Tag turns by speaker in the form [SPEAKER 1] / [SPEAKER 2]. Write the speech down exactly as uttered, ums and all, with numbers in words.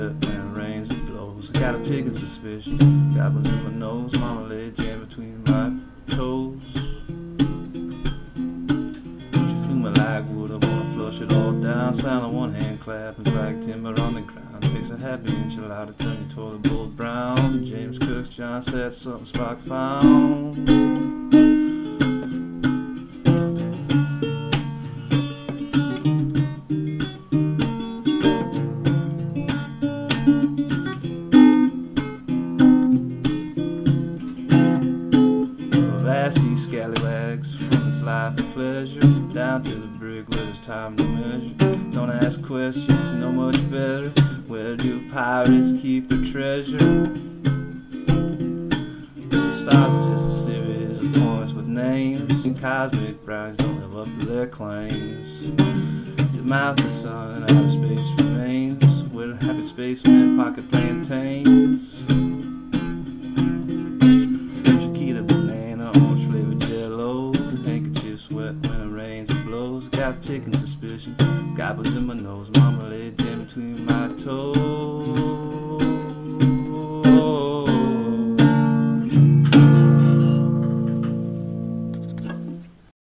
[SPEAKER 1] sweat when it rains and blows. I got a picking suspicion, goblins in my nose, marmalade jam between my toes. She flew my like wood, I wanna flush it all down. Sound of one hand clap, it's like timber on the ground. Takes a happy enchilada, turn your toilet bowl brown. James Cooks, John said something Spock found. I see scallywags from this life of pleasure, down to the brig where there's time to measure. Don't ask questions, you know much better. Where do pirates keep their treasure? The stars are just a series of points with names, and cosmic brownies don't live up to their claims. To mouth the sun and outer space remains, where happy spacemen pocket plantains. Sweat when it rains and blows. Got a picking suspicion, goblins in my nose, marmalade jam between my toes.